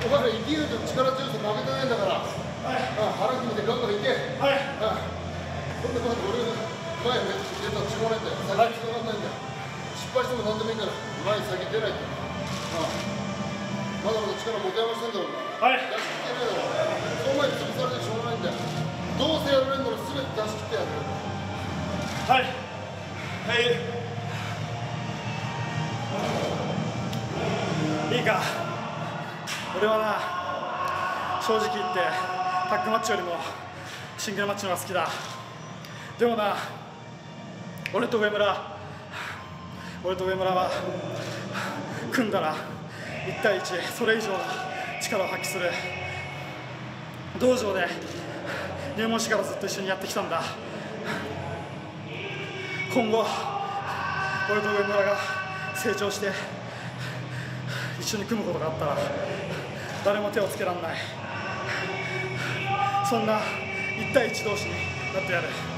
お前ら勢いと力強さ負けてないんだから、腹決めてガンガンいけ。はい。そんなこと俺が前に出たらしょうがないんだよ。先に繋がんないんだよ。失敗しても何でもいいから前に先出ないと。まだまだ力持て余してんだろうが。はい。出し切ってないだろ。その前に潰されてしょうがないんだよ。どうせやられるなら全て出し切ってやる。はい。はい。いいか。俺はな、正直言ってタッグマッチよりもシングルマッチの方が好きだ。でもな、俺と上村は組んだら1対1、それ以上の力を発揮する。道場で入門してからずっと一緒にやってきたんだ。今後俺と上村が成長して一緒に組むことがあったら誰も手をつけられない、そんな1対1同士になってやる。